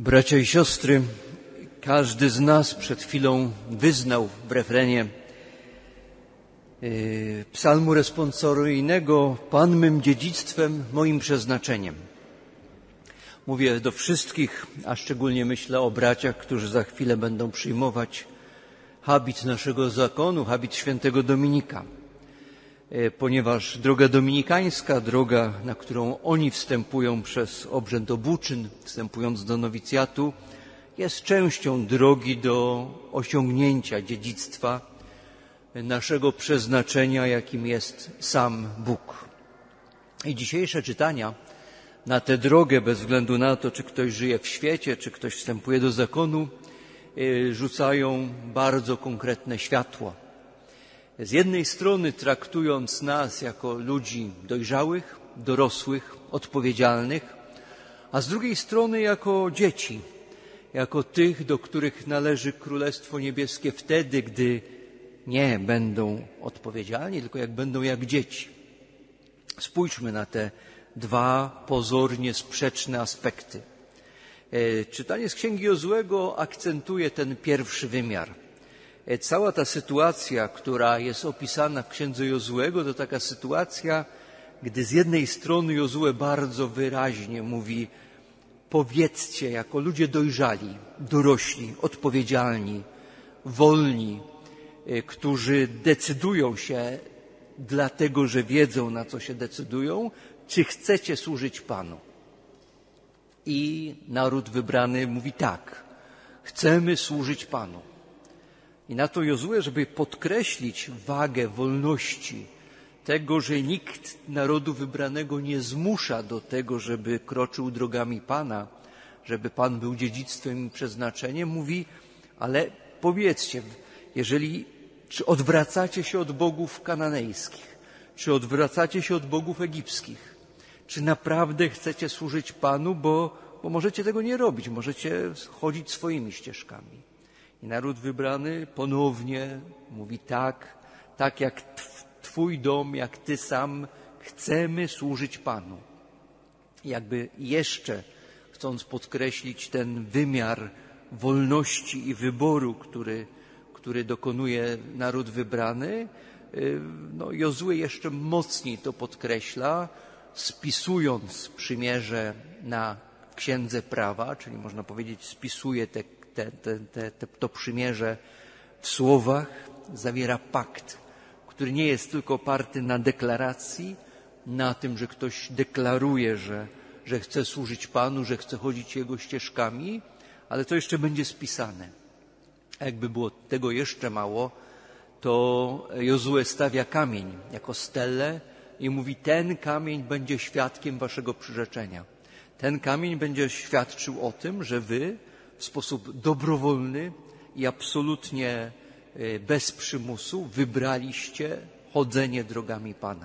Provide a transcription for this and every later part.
Bracia i siostry, każdy z nas przed chwilą wyznał w refrenie psalmu responsoryjnego: Pan mym dziedzictwem, moim przeznaczeniem. Mówię do wszystkich, a szczególnie myślę o braciach, którzy za chwilę będą przyjmować habit naszego zakonu, habit świętego Dominika. Ponieważ droga dominikańska, droga, na którą oni wstępują przez obrzęd obuczyn, wstępując do nowicjatu, jest częścią drogi do osiągnięcia dziedzictwa naszego przeznaczenia, jakim jest sam Bóg. I dzisiejsze czytania na tę drogę, bez względu na to, czy ktoś żyje w świecie, czy ktoś wstępuje do zakonu, rzucają bardzo konkretne światło. Z jednej strony traktując nas jako ludzi dojrzałych, dorosłych, odpowiedzialnych, a z drugiej strony jako dzieci, jako tych, do których należy Królestwo Niebieskie wtedy, gdy nie będą odpowiedzialni, tylko jak będą jak dzieci. Spójrzmy na te dwa pozornie sprzeczne aspekty. Czytanie z Księgi Jozuego akcentuje ten pierwszy wymiar. Cała ta sytuacja, która jest opisana w Księdze Jozuego, to taka sytuacja, gdy z jednej strony Jozue bardzo wyraźnie mówi: powiedzcie jako ludzie dojrzali, dorośli, odpowiedzialni, wolni, którzy decydują się dlatego, że wiedzą, na co się decydują, czy chcecie służyć Panu. I naród wybrany mówi: tak, chcemy służyć Panu. I na to Jozue, żeby podkreślić wagę wolności, tego, że nikt narodu wybranego nie zmusza do tego, żeby kroczył drogami Pana, żeby Pan był dziedzictwem i przeznaczeniem, mówi: ale powiedzcie, czy odwracacie się od bogów kananejskich, czy odwracacie się od bogów egipskich, czy naprawdę chcecie służyć Panu, bo możecie tego nie robić, możecie chodzić swoimi ścieżkami. I naród wybrany ponownie mówi: tak jak Twój dom, jak Ty sam, chcemy służyć Panu. Jakby jeszcze chcąc podkreślić ten wymiar wolności i wyboru, który dokonuje naród wybrany, Jozue jeszcze mocniej to podkreśla, spisując przymierze na Księdze Prawa, czyli można powiedzieć spisuje to przymierze w słowach, zawiera pakt, który nie jest tylko oparty na deklaracji, na tym, że ktoś deklaruje, że chce służyć Panu, że chce chodzić Jego ścieżkami, ale to jeszcze będzie spisane. A jakby było tego jeszcze mało, to Jozue stawia kamień jako stelę i mówi: ten kamień będzie świadkiem waszego przyrzeczenia. Ten kamień będzie świadczył o tym, że wy w sposób dobrowolny i absolutnie bez przymusu wybraliście chodzenie drogami Pana.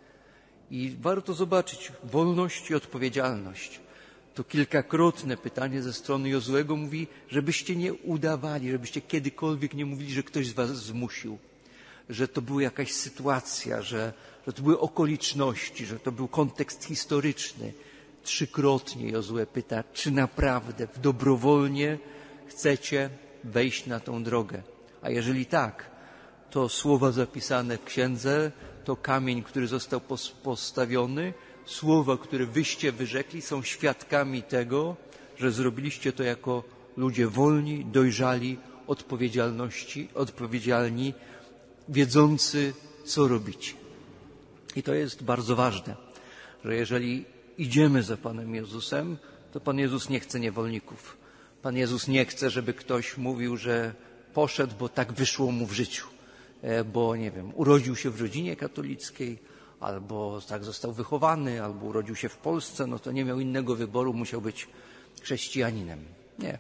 I warto zobaczyć wolność i odpowiedzialność. To kilkakrotne pytanie ze strony Jozuego mówi, żebyście nie udawali, żebyście kiedykolwiek nie mówili, że ktoś z was zmusił, że to była jakaś sytuacja, że to były okoliczności, że to był kontekst historyczny. Trzykrotnie Jozue pyta, czy naprawdę dobrowolnie chcecie wejść na tą drogę. A jeżeli tak, to słowa zapisane w księdze, to kamień, który został postawiony, słowa, które wyście wyrzekli, są świadkami tego, że zrobiliście to jako ludzie wolni, dojrzali, odpowiedzialni, wiedzący, co robicie. I to jest bardzo ważne, że jeżeli idziemy za Panem Jezusem, to Pan Jezus nie chce niewolników. Pan Jezus nie chce, żeby ktoś mówił, że poszedł, bo tak wyszło mu w życiu, bo nie wiem, urodził się w rodzinie katolickiej, albo tak został wychowany, albo urodził się w Polsce, no to nie miał innego wyboru, musiał być chrześcijaninem. Nie,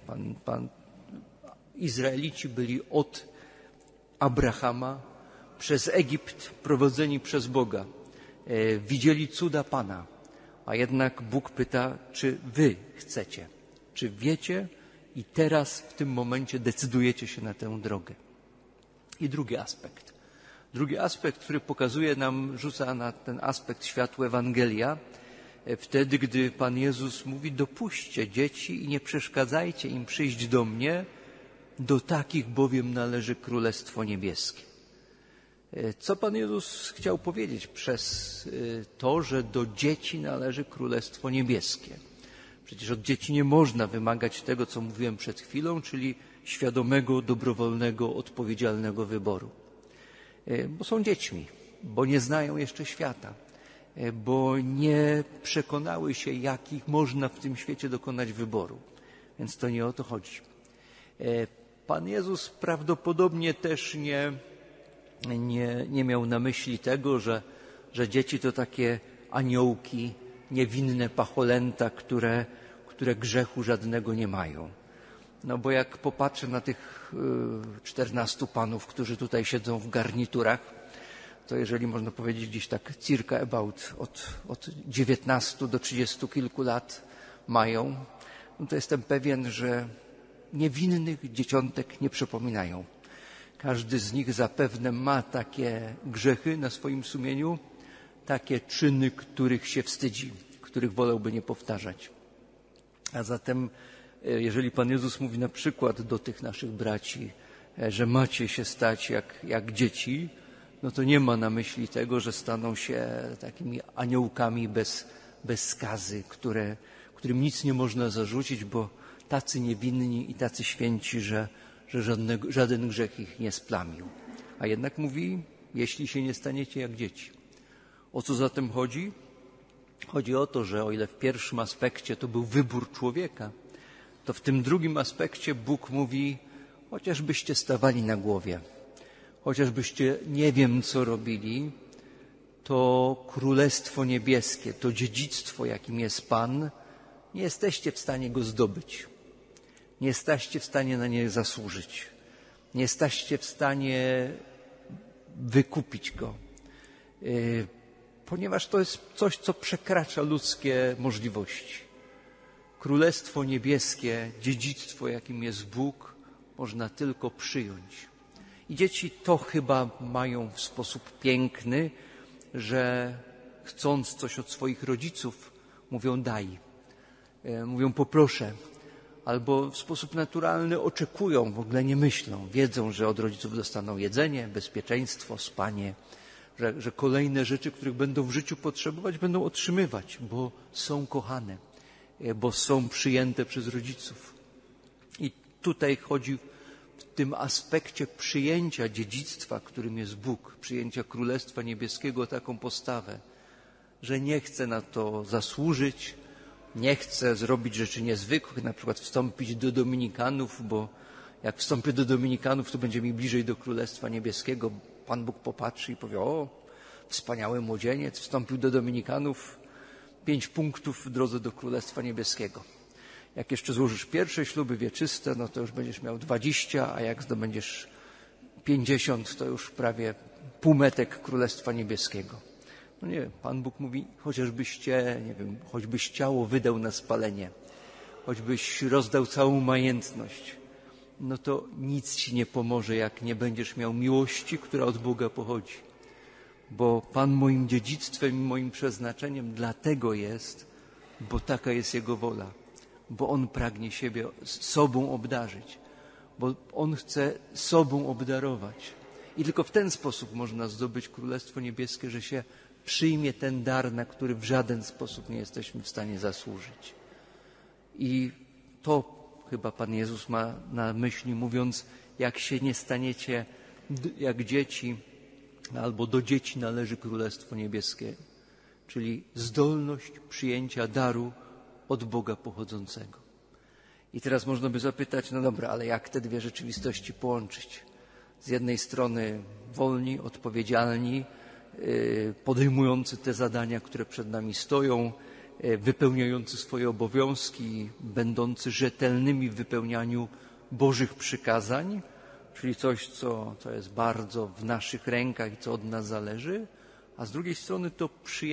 Izraelici byli od Abrahama przez Egipt prowadzeni przez Boga. Widzieli cuda Pana, a jednak Bóg pyta, czy wy chcecie, czy wiecie i teraz w tym momencie decydujecie się na tę drogę. I drugi aspekt, który pokazuje nam, rzuca na ten aspekt światło Ewangelia, Wtedy, gdy Pan Jezus mówi: dopuśćcie dzieci i nie przeszkadzajcie im przyjść do mnie, do takich bowiem należy Królestwo Niebieskie. Co Pan Jezus chciał powiedzieć przez to, że do dzieci należy Królestwo Niebieskie? Przecież od dzieci nie można wymagać tego, co mówiłem przed chwilą, czyli świadomego, dobrowolnego, odpowiedzialnego wyboru. Bo są dziećmi, bo nie znają jeszcze świata, bo nie przekonały się, jakich można w tym świecie dokonać wyboru. Więc to nie o to chodzi. Pan Jezus prawdopodobnie też nie miał na myśli tego, że dzieci to takie aniołki, niewinne pacholęta, które grzechu żadnego nie mają. No bo jak popatrzę na tych 14 panów, którzy tutaj siedzą w garniturach, to jeżeli można powiedzieć gdzieś tak circa about od 19 do 30 kilku lat mają, no to jestem pewien, że niewinnych dzieciątek nie przypominają. Każdy z nich zapewne ma takie grzechy na swoim sumieniu, takie czyny, których się wstydzi, których wolałby nie powtarzać. A zatem, jeżeli Pan Jezus mówi na przykład do tych naszych braci, że macie się stać jak dzieci, no to nie ma na myśli tego, że staną się takimi aniołkami bez skazy, którym nic nie można zarzucić, bo tacy niewinni i tacy święci, że żaden grzech ich nie splamił. A jednak mówi, jeśli się nie staniecie jak dzieci. O co zatem chodzi? Chodzi o to, że o ile w pierwszym aspekcie to był wybór człowieka, to w tym drugim aspekcie Bóg mówi, chociażbyście stawali na głowie, chociażbyście nie wiem co robili, to Królestwo Niebieskie, to dziedzictwo, jakim jest Pan, nie jesteście w stanie go zdobyć. Nie jesteście w stanie na nie zasłużyć. Nie jesteście w stanie wykupić go. Ponieważ to jest coś, co przekracza ludzkie możliwości. Królestwo Niebieskie, dziedzictwo, jakim jest Bóg, można tylko przyjąć. I dzieci to chyba mają w sposób piękny, że chcąc coś od swoich rodziców, mówią daj, mówią poproszę, albo w sposób naturalny oczekują, w ogóle nie myślą, wiedzą, że od rodziców dostaną jedzenie, bezpieczeństwo, spanie, że kolejne rzeczy, których będą w życiu potrzebować, będą otrzymywać, bo są kochane, bo są przyjęte przez rodziców. I tutaj chodzi w tym aspekcie przyjęcia dziedzictwa, którym jest Bóg, przyjęcia Królestwa Niebieskiego, o taką postawę, że nie chce na to zasłużyć, nie chce zrobić rzeczy niezwykłych, na przykład wstąpić do Dominikanów, bo jak wstąpię do Dominikanów, to będzie mi bliżej do Królestwa Niebieskiego. Pan Bóg popatrzy i powie, o, wspaniały młodzieniec, wstąpił do Dominikanów, 5 punktów w drodze do Królestwa Niebieskiego. Jak jeszcze złożysz pierwsze śluby wieczyste, no to już będziesz miał 20, a jak zdobędziesz 50, to już prawie półmetek Królestwa Niebieskiego. No nie, Pan Bóg mówi, chociażbyście, nie wiem, choćbyś ciało wydał na spalenie, choćbyś rozdał całą majętność, no to nic ci nie pomoże, jak nie będziesz miał miłości, która od Boga pochodzi. Bo Pan moim dziedzictwem i moim przeznaczeniem dlatego jest, bo taka jest Jego wola, bo On pragnie siebie sobą obdarzyć, bo On chce sobą obdarować. I tylko w ten sposób można zdobyć Królestwo Niebieskie, że się przyjmie ten dar, na który w żaden sposób nie jesteśmy w stanie zasłużyć. I to chyba Pan Jezus ma na myśli, mówiąc, jak się nie staniecie jak dzieci, albo do dzieci należy Królestwo Niebieskie, czyli zdolność przyjęcia daru od Boga pochodzącego. I teraz można by zapytać, no dobra, ale jak te dwie rzeczywistości połączyć? Z jednej strony wolni, odpowiedzialni, podejmujący te zadania, które przed nami stoją, wypełniający swoje obowiązki, będący rzetelnymi w wypełnianiu Bożych przykazań, czyli coś, co jest bardzo w naszych rękach i co od nas zależy, a z drugiej strony to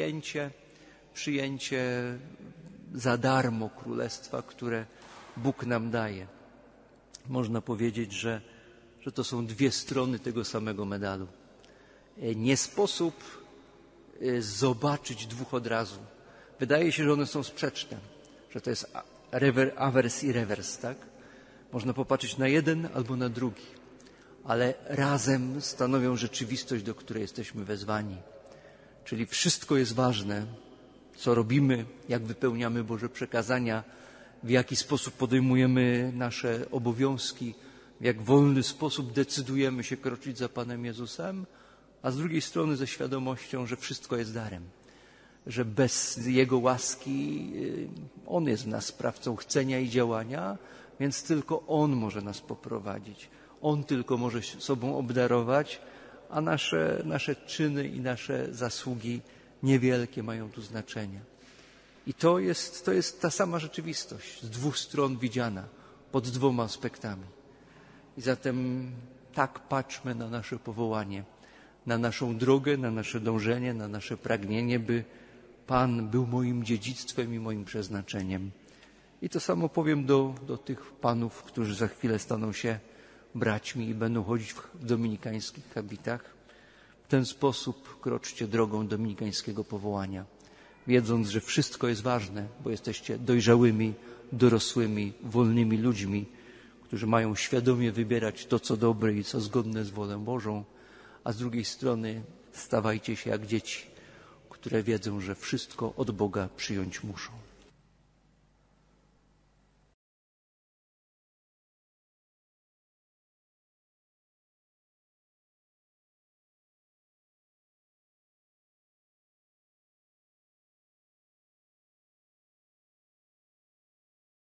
przyjęcie za darmo Królestwa, które Bóg nam daje. Można powiedzieć, że to są dwie strony tego samego medalu. Nie sposób zobaczyć dwóch od razu. wydaje się, że one są sprzeczne, że to jest awers i rewers, tak? Można popatrzeć na jeden albo na drugi, ale razem stanowią rzeczywistość, do której jesteśmy wezwani. Czyli wszystko jest ważne, co robimy, jak wypełniamy Boże przekazania, w jaki sposób podejmujemy nasze obowiązki, w jak wolny sposób decydujemy się kroczyć za Panem Jezusem, a z drugiej strony ze świadomością, że wszystko jest darem, że bez Jego łaski On jest w nas sprawcą chcenia i działania, więc tylko On może nas poprowadzić. On tylko może sobą obdarować, a nasze czyny i nasze zasługi niewielkie mają tu znaczenie. I to jest ta sama rzeczywistość, z dwóch stron widziana, pod dwoma aspektami. I zatem tak patrzmy na nasze powołanie, na naszą drogę, na nasze dążenie, na nasze pragnienie, by Pan był moim dziedzictwem i moim przeznaczeniem. I to samo powiem do tych panów, którzy za chwilę staną się braćmi i będą chodzić w dominikańskich habitach. W ten sposób kroczcie drogą dominikańskiego powołania, wiedząc, że wszystko jest ważne, bo jesteście dojrzałymi, dorosłymi, wolnymi ludźmi, którzy mają świadomie wybierać to, co dobre i co zgodne z wolą Bożą, a z drugiej strony stawajcie się jak dzieci, które wiedzą, że wszystko od Boga przyjąć muszą.